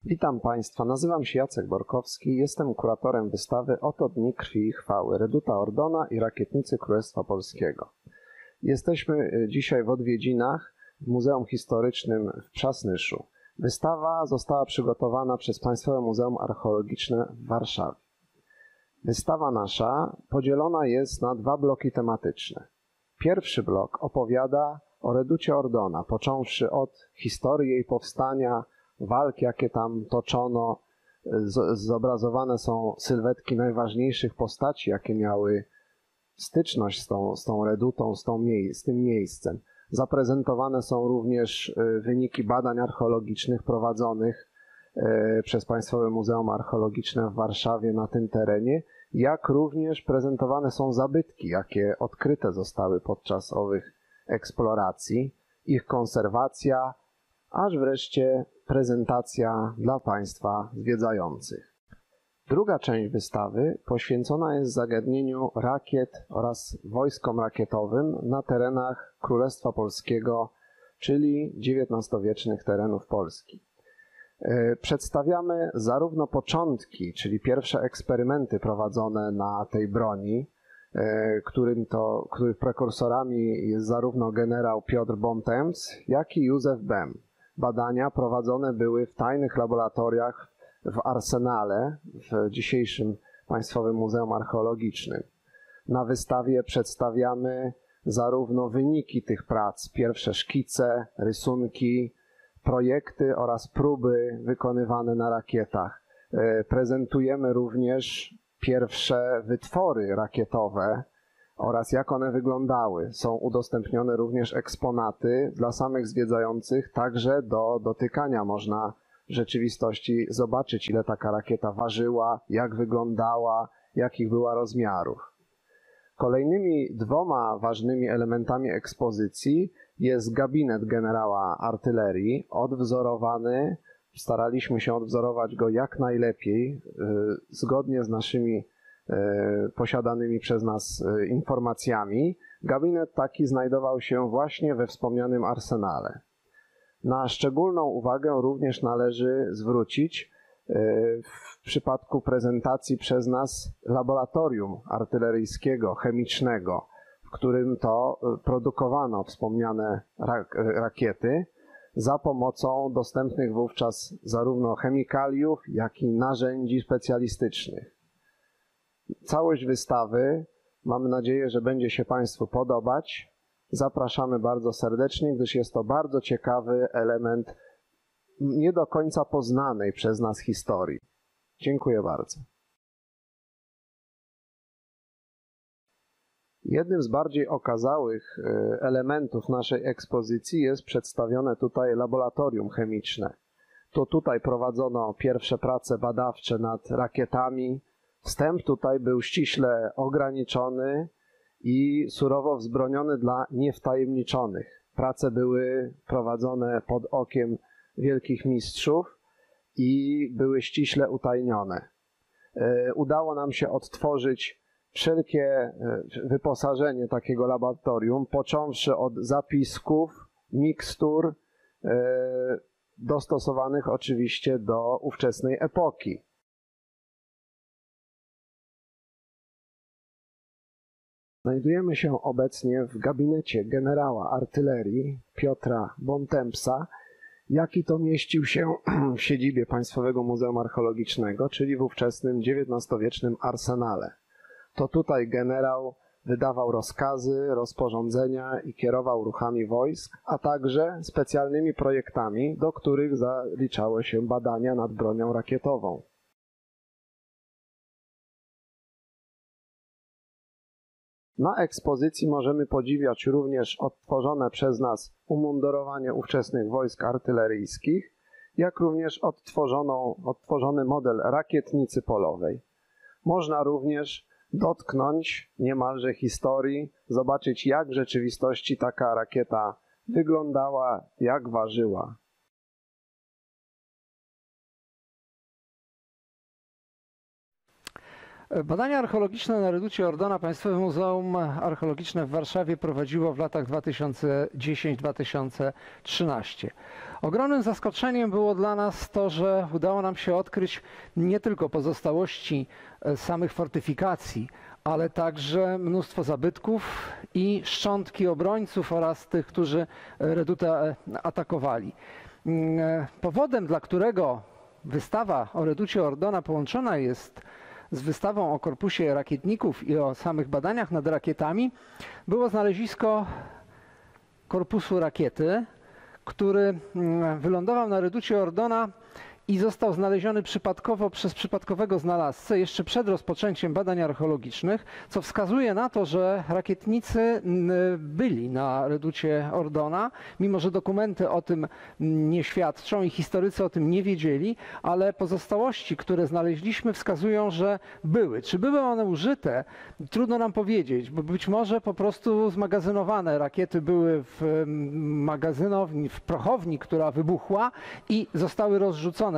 Witam Państwa, nazywam się Jacek Borkowski, jestem kuratorem wystawy Oto dni krwi i chwały, Reduta Ordona i Rakietnicy Królestwa Polskiego. Jesteśmy dzisiaj w odwiedzinach w Muzeum Historycznym w Przasnyszu. Wystawa została przygotowana przez Państwowe Muzeum Archeologiczne w Warszawie. Wystawa nasza podzielona jest na dwa bloki tematyczne. Pierwszy blok opowiada o Reducie Ordona, począwszy od historii jej powstania, walk, jakie tam toczono. Zobrazowane są sylwetki najważniejszych postaci, jakie miały styczność z tą redutą, z tym miejscem. Zaprezentowane są również wyniki badań archeologicznych prowadzonych przez Państwowe Muzeum Archeologiczne w Warszawie na tym terenie, jak również prezentowane są zabytki, jakie odkryte zostały podczas owych eksploracji, ich konserwacja, aż wreszcie prezentacja dla Państwa zwiedzających. Druga część wystawy poświęcona jest zagadnieniu rakiet oraz wojskom rakietowym na terenach Królestwa Polskiego, czyli XIX-wiecznych terenów Polski. Przedstawiamy zarówno początki, czyli pierwsze eksperymenty prowadzone na tej broni, których prekursorami jest zarówno generał Piotr Bontemps, jak i Józef Bem. Badania prowadzone były w tajnych laboratoriach w Arsenale, w dzisiejszym Państwowym Muzeum Archeologicznym. Na wystawie przedstawiamy zarówno wyniki tych prac, pierwsze szkice, rysunki, projekty oraz próby wykonywane na rakietach. Prezentujemy również pierwsze wytwory rakietowe oraz jak one wyglądały. Są udostępnione również eksponaty dla samych zwiedzających, także do dotykania można w rzeczywistości zobaczyć, ile taka rakieta ważyła, jak wyglądała, jakich była rozmiarów. Kolejnymi dwoma ważnymi elementami ekspozycji jest gabinet generała artylerii, odwzorowany. Staraliśmy się odwzorować go jak najlepiej, zgodnie z naszymi posiadanymi przez nas informacjami. Gabinet taki znajdował się właśnie we wspomnianym arsenale. Na szczególną uwagę również należy zwrócić w przypadku prezentacji przez nas laboratorium artyleryjskiego, chemicznego, w którym to produkowano wspomniane rakiety za pomocą dostępnych wówczas zarówno chemikaliów, jak i narzędzi specjalistycznych. Całość wystawy mamy nadzieję, że będzie się Państwu podobać. Zapraszamy bardzo serdecznie, gdyż jest to bardzo ciekawy element nie do końca poznanej przez nas historii. Dziękuję bardzo. Jednym z bardziej okazałych elementów naszej ekspozycji jest przedstawione tutaj laboratorium chemiczne. To tutaj prowadzono pierwsze prace badawcze nad rakietami. Wstęp tutaj był ściśle ograniczony i surowo wzbroniony dla niewtajemniczonych. Prace były prowadzone pod okiem wielkich mistrzów i były ściśle utajnione. Udało nam się odtworzyć wszelkie wyposażenie takiego laboratorium, począwszy od zapisków, mikstur, dostosowanych oczywiście do ówczesnej epoki. Znajdujemy się obecnie w gabinecie generała artylerii Piotra Bontempsa, jaki to mieścił się w siedzibie Państwowego Muzeum Archeologicznego, czyli w ówczesnym XIX-wiecznym arsenale. To tutaj generał wydawał rozkazy, rozporządzenia i kierował ruchami wojsk, a także specjalnymi projektami, do których zaliczały się badania nad bronią rakietową. Na ekspozycji możemy podziwiać również odtworzone przez nas umundurowanie ówczesnych wojsk artyleryjskich, jak również odtworzony model rakietnicy polowej. Można również dotknąć niemalże historii, zobaczyć jak w rzeczywistości taka rakieta wyglądała, jak ważyła. Badania archeologiczne na reducie Ordona Państwowe Muzeum Archeologiczne w Warszawie prowadziło w latach 2010-2013. Ogromnym zaskoczeniem było dla nas to, że udało nam się odkryć nie tylko pozostałości samych fortyfikacji, ale także mnóstwo zabytków i szczątki obrońców oraz tych, którzy redutę atakowali. Powodem, dla którego wystawa o reducie Ordona połączona jest z wystawą o korpusie rakietników i o samych badaniach nad rakietami, było znalezisko korpusu rakiety, który wylądował na reducie Ordona i został znaleziony przypadkowo przez przypadkowego znalazcę jeszcze przed rozpoczęciem badań archeologicznych, co wskazuje na to, że rakietnicy byli na reducie Ordona, mimo że dokumenty o tym nie świadczą i historycy o tym nie wiedzieli, ale pozostałości, które znaleźliśmy, wskazują, że były. Czy były one użyte? Trudno nam powiedzieć, bo być może po prostu zmagazynowane. Rakiety były w magazynowni, w prochowni, która wybuchła i zostały rozrzucone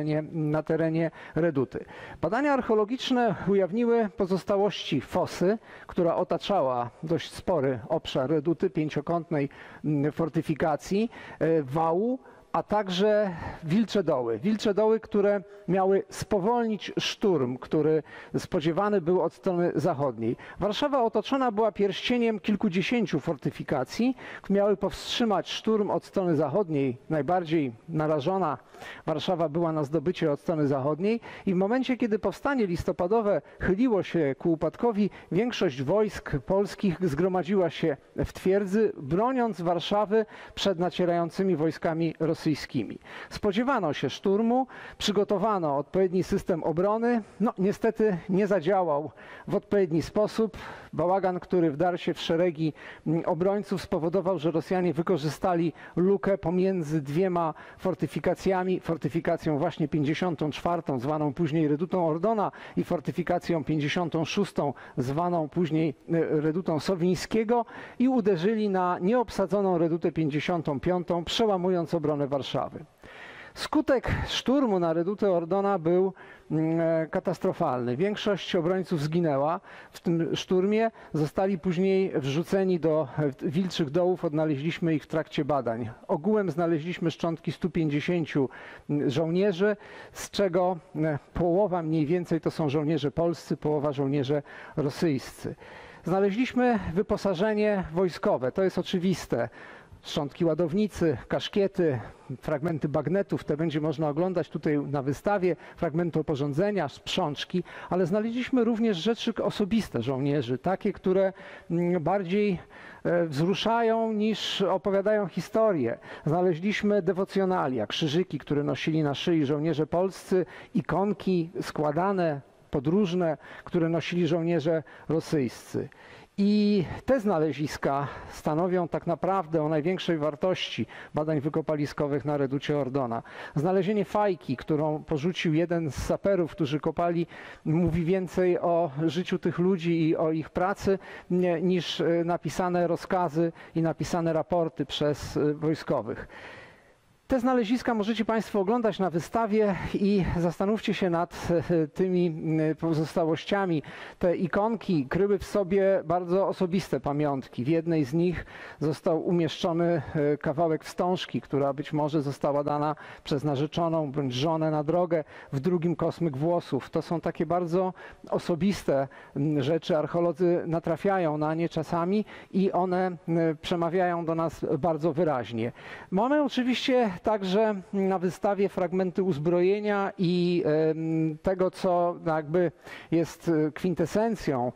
na terenie reduty. Badania archeologiczne ujawniły pozostałości fosy, która otaczała dość spory obszar reduty, pięciokątnej fortyfikacji, wału, a także wilcze doły. Wilcze doły, które miały spowolnić szturm, który spodziewany był od strony zachodniej. Warszawa otoczona była pierścieniem kilkudziesięciu fortyfikacji, które miały powstrzymać szturm od strony zachodniej. Najbardziej narażona Warszawa była na zdobycie od strony zachodniej i w momencie, kiedy powstanie listopadowe chyliło się ku upadkowi, większość wojsk polskich zgromadziła się w twierdzy, broniąc Warszawy przed nacierającymi wojskami rosyjskimi. Spodziewano się szturmu, przygotowano odpowiedni system obrony. No, niestety nie zadziałał w odpowiedni sposób. Bałagan, który wdarł się w szeregi obrońców, spowodował, że Rosjanie wykorzystali lukę pomiędzy dwiema fortyfikacjami, fortyfikacją właśnie 54, zwaną później redutą Ordona, i fortyfikacją 56, zwaną później redutą Sowińskiego, i uderzyli na nieobsadzoną redutę 55, przełamując obronę Warszawy. Skutek szturmu na redutę Ordona był katastrofalny. Większość obrońców zginęła w tym szturmie. Zostali później wrzuceni do wilczych dołów. Odnaleźliśmy ich w trakcie badań. Ogółem znaleźliśmy szczątki 150 żołnierzy, z czego połowa mniej więcej to są żołnierze polscy, połowa żołnierze rosyjscy. Znaleźliśmy wyposażenie wojskowe. To jest oczywiste. Szczątki ładownicy, kaszkiety, fragmenty bagnetów, te będzie można oglądać tutaj na wystawie, fragmenty oporządzenia, sprzączki, ale znaleźliśmy również rzeczy osobiste żołnierzy, takie, które bardziej wzruszają niż opowiadają historię. Znaleźliśmy dewocjonalia, krzyżyki, które nosili na szyi żołnierze polscy, ikonki składane, podróżne, które nosili żołnierze rosyjscy. I te znaleziska stanowią tak naprawdę o największej wartości badań wykopaliskowych na reducie Ordona. Znalezienie fajki, którą porzucił jeden z saperów, którzy kopali, mówi więcej o życiu tych ludzi i o ich pracy niż napisane rozkazy i napisane raporty przez wojskowych. Te znaleziska możecie Państwo oglądać na wystawie i zastanówcie się nad tymi pozostałościami. Te ikonki kryły w sobie bardzo osobiste pamiątki. W jednej z nich został umieszczony kawałek wstążki, która być może została dana przez narzeczoną bądź żonę na drogę, w drugim kosmyk włosów. To są takie bardzo osobiste rzeczy. Archeolodzy natrafiają na nie czasami i one przemawiają do nas bardzo wyraźnie. Mamy oczywiście także na wystawie fragmenty uzbrojenia i tego, co jakby jest kwintesencją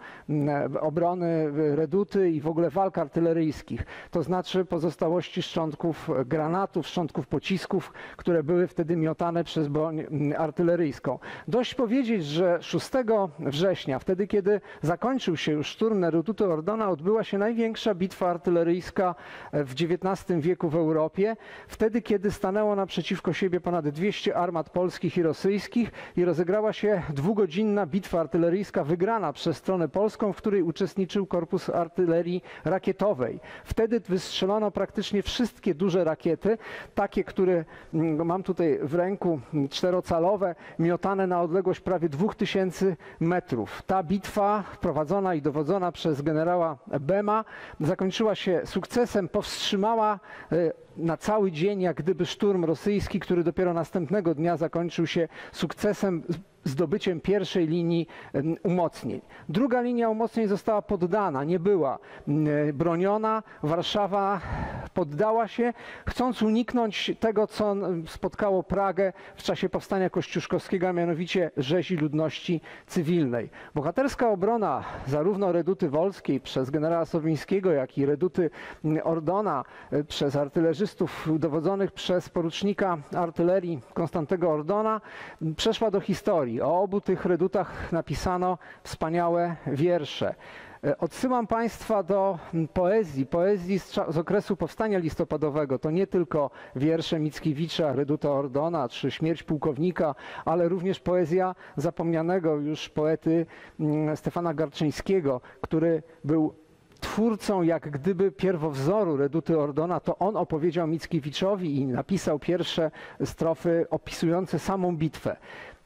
obrony reduty i w ogóle walk artyleryjskich. To znaczy pozostałości szczątków granatów, szczątków pocisków, które były wtedy miotane przez broń artyleryjską. Dość powiedzieć, że 6 września, wtedy kiedy zakończył się już szturm na redutę Ordona, odbyła się największa bitwa artyleryjska w XIX wieku w Europie. Wtedy, kiedy stanęło naprzeciwko siebie ponad 200 armat polskich i rosyjskich i rozegrała się dwugodzinna bitwa artyleryjska wygrana przez stronę polską, w której uczestniczył Korpus Artylerii Rakietowej. Wtedy wystrzelono praktycznie wszystkie duże rakiety, takie, które mam tutaj w ręku, czterocalowe, miotane na odległość prawie 2000 metrów. Ta bitwa prowadzona i dowodzona przez generała Bema zakończyła się sukcesem, powstrzymała na cały dzień jak gdyby szturm rosyjski, który dopiero następnego dnia zakończył się sukcesem, zdobyciem pierwszej linii umocnień. Druga linia umocnień została poddana, nie była broniona. Warszawa poddała się, chcąc uniknąć tego, co spotkało Pragę w czasie powstania kościuszkowskiego, a mianowicie rzezi ludności cywilnej. Bohaterska obrona zarówno reduty wolskiej przez generała Sowińskiego, jak i reduty Ordona przez artylerzystów dowodzonych przez porucznika artylerii Konstantego Ordona przeszła do historii. O obu tych redutach napisano wspaniałe wiersze. Odsyłam Państwa do poezji z okresu powstania listopadowego. To nie tylko wiersze Mickiewicza, reduta Ordona czy Śmierć pułkownika, ale również poezja zapomnianego już poety Stefana Garczyńskiego, który był twórcą jak gdyby pierwowzoru reduty Ordona. To on opowiedział Mickiewiczowi i napisał pierwsze strofy opisujące samą bitwę.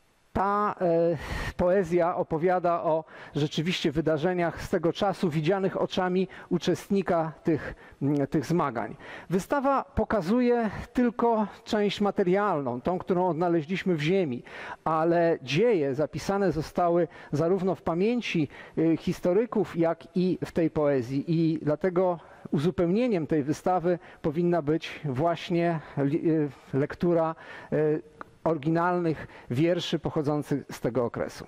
Ta poezja opowiada o rzeczywiście wydarzeniach z tego czasu, widzianych oczami uczestnika tych zmagań. Wystawa pokazuje tylko część materialną, tą, którą odnaleźliśmy w ziemi, ale dzieje zapisane zostały zarówno w pamięci historyków, jak i w tej poezji. I dlatego uzupełnieniem tej wystawy powinna być właśnie lektura oryginalnych wierszy pochodzących z tego okresu.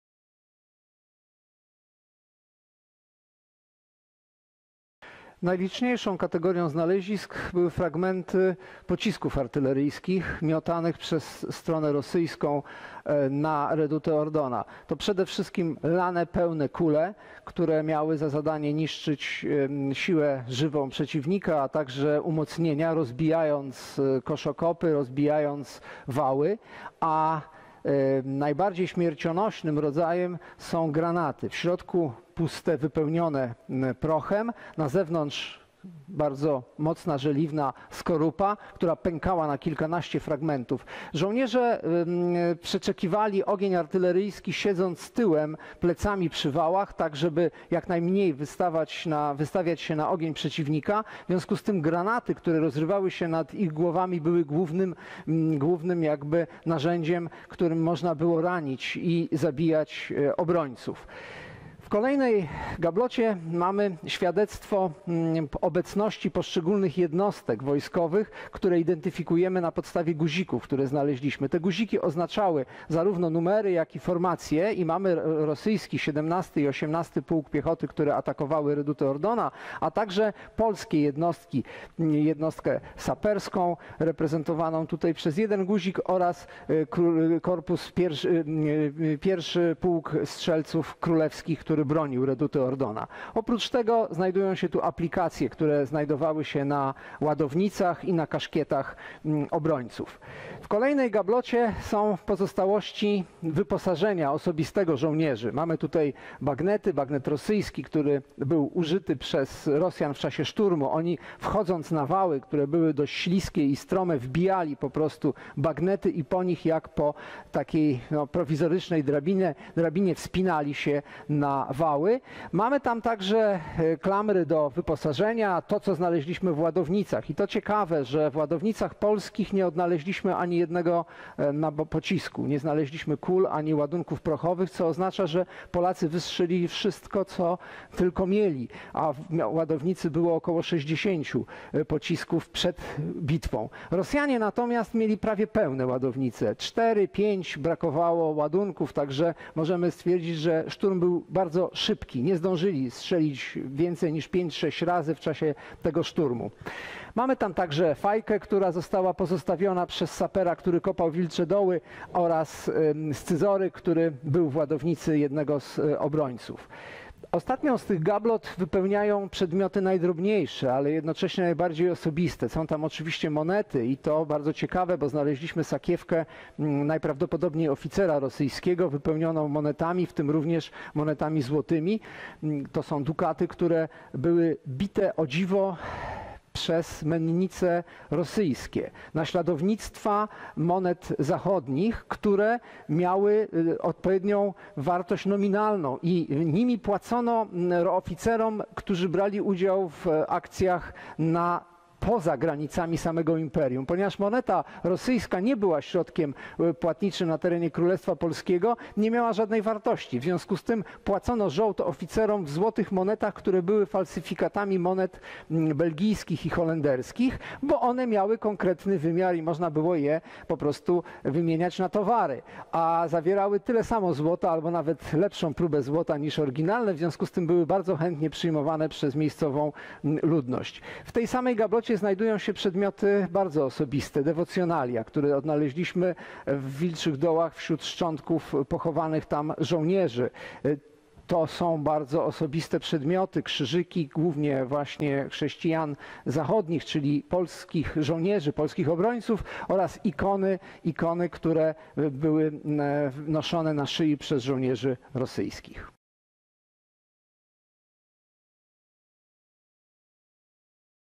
Najliczniejszą kategorią znalezisk były fragmenty pocisków artyleryjskich miotanych przez stronę rosyjską na redutę Ordona. To przede wszystkim lane pełne kule, które miały za zadanie niszczyć siłę żywą przeciwnika, a także umocnienia, rozbijając koszokopy, rozbijając wały, a najbardziej śmiercionośnym rodzajem są granaty. W środku puste, wypełnione prochem, na zewnątrz bardzo mocna, żeliwna skorupa, która pękała na kilkanaście fragmentów. Żołnierze przeczekiwali ogień artyleryjski siedząc tyłem, plecami przy wałach, tak żeby jak najmniej wystawiać się na ogień przeciwnika. W związku z tym granaty, które rozrywały się nad ich głowami, były głównym jakby narzędziem, którym można było ranić i zabijać obrońców. W kolejnej gablocie mamy świadectwo obecności poszczególnych jednostek wojskowych, które identyfikujemy na podstawie guzików, które znaleźliśmy. Te guziki oznaczały zarówno numery, jak i formacje i mamy rosyjski 17 i 18 Pułk Piechoty, które atakowały redutę Ordona, a także polskie jednostki, jednostkę saperską reprezentowaną tutaj przez jeden guzik oraz korpus pierwszy Pułk Strzelców Królewskich, który bronił reduty Ordona. Oprócz tego znajdują się tu aplikacje, które znajdowały się na ładownicach i na kaszkietach obrońców. W kolejnej gablocie są pozostałości wyposażenia osobistego żołnierzy. Mamy tutaj bagnet rosyjski, który był użyty przez Rosjan w czasie szturmu. Oni wchodząc na wały, które były dość śliskie i strome, wbijali po prostu bagnety i po nich jak po takiej prowizorycznej drabinie wspinali się na wały. Mamy tam także klamry do wyposażenia, to co znaleźliśmy w ładownicach. I to ciekawe, że w ładownicach polskich nie odnaleźliśmy ani jednego pocisku. Nie znaleźliśmy kul ani ładunków prochowych, co oznacza, że Polacy wystrzelili wszystko, co tylko mieli, a w ładownicy było około 60 pocisków przed bitwą. Rosjanie natomiast mieli prawie pełne ładownice. 4-5 brakowało ładunków, także możemy stwierdzić, że szturm był bardzo szybki. Nie zdążyli strzelić więcej niż 5-6 razy w czasie tego szturmu. Mamy tam także fajkę, która została pozostawiona przez sapera, który kopał wilcze doły, oraz scyzoryk, który był w ładownicy jednego z obrońców. Ostatnią z tych gablot wypełniają przedmioty najdrobniejsze, ale jednocześnie najbardziej osobiste. Są tam oczywiście monety i to bardzo ciekawe, bo znaleźliśmy sakiewkę najprawdopodobniej oficera rosyjskiego wypełnioną monetami, w tym również monetami złotymi. To są dukaty, które były bite o dziwo przez mennice rosyjskie, naśladownictwa monet zachodnich, które miały odpowiednią wartość nominalną i nimi płacono oficerom, którzy brali udział w akcjach poza granicami samego imperium. Ponieważ moneta rosyjska nie była środkiem płatniczym na terenie Królestwa Polskiego, nie miała żadnej wartości. W związku z tym płacono żołd oficerom w złotych monetach, które były falsyfikatami monet belgijskich i holenderskich, bo one miały konkretny wymiar i można było je po prostu wymieniać na towary. A zawierały tyle samo złota, albo nawet lepszą próbę złota niż oryginalne, w związku z tym były bardzo chętnie przyjmowane przez miejscową ludność. W tej samej gablocie znajdują się przedmioty bardzo osobiste, dewocjonalia, które odnaleźliśmy w Wilczych Dołach wśród szczątków pochowanych tam żołnierzy. To są bardzo osobiste przedmioty, krzyżyki, głównie właśnie chrześcijan zachodnich, czyli polskich żołnierzy, polskich obrońców oraz ikony, które były noszone na szyi przez żołnierzy rosyjskich.